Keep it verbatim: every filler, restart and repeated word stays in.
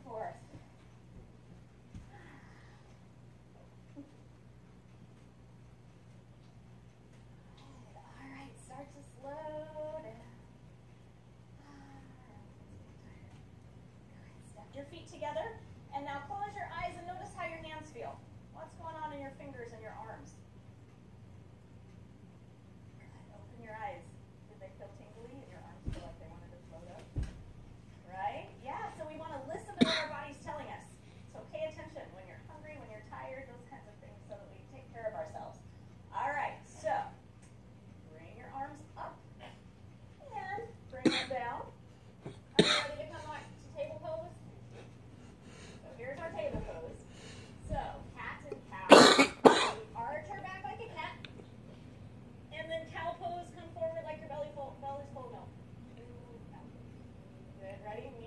forth. All right, start to slow down. Step your feet together, and now close your eyes and notice how your hands feel. What's going on in your fingers and your arms? Good. Open your eyes. Did they feel tingly and your arms feel like they wanted to float up? Right? Yeah, so we want to listen to what our body's telling us. So pay attention when you're hungry, when you're tired, those kinds of things, so that we take care of ourselves. All right, so bring your arms up and bring them down. Are you ready to come on to table pose? So here's our table pose. So cat and cow. We arch our back like a cat. And then cow pose, come forward like your belly fold, belly's folded out. Good, ready?